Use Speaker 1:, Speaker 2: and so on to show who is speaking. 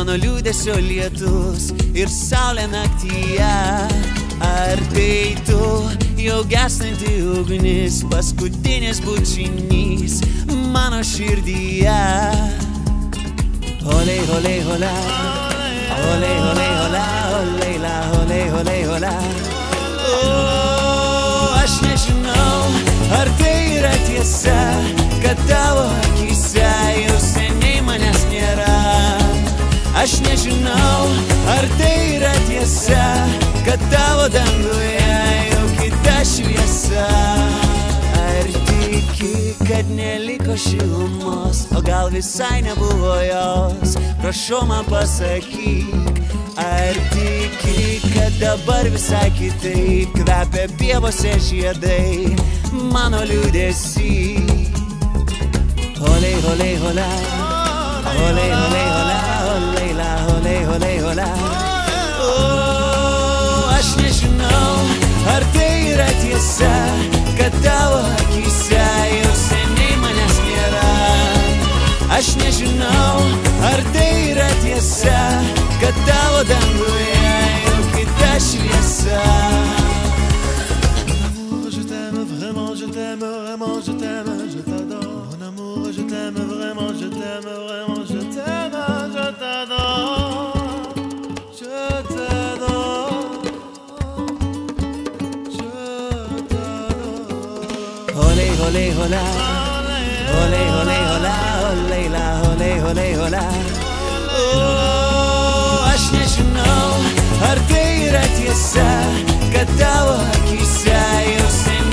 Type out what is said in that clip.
Speaker 1: mano liūdesio lietus ir saulė naktyje. Ar tai tu, jau gestanti ugnis, paskutinis bučinys mano širdyje? Olei, olei, olei, olei, olei, olei, olei, olei, olei. Aš nežinau, ar tai yra tiesa, kad tavo akyse jau seniai manęs nėra. Aš nežinau, ar tai yra tiesa, kad tavo danguje jau kita šviesa. Ar tiki, kad neliko šilumos, o gal visai nebuvo jos? Prašau man pasakyk. Ar tiki, kad dabar visai kitaip kvepia pievose žiedai mano liūdesį? Olei, olei, olei, olei, olei, olei, olei, olei, olei. Aš nežinau, ar tai yra tiesa, kad tavo akyse jau seniai manęs nėra. Aš nežinau, ar tai yra tiesa, kad tavo danguje jau kita šviesa.
Speaker 2: Je t'aime vraiment, je t'aime vraiment, je t'aime, je t'adore. Mon amour, je t'aime vraiment, je t'aime vraiment, je t'aime, je t'adore. Je t'adore, je t'adore.
Speaker 1: Olei, olei, olei, olei, olei, olei, olei, olei, olei. Aš nežinau, ar tai yra tiesa, kad tavo akyse jau seniai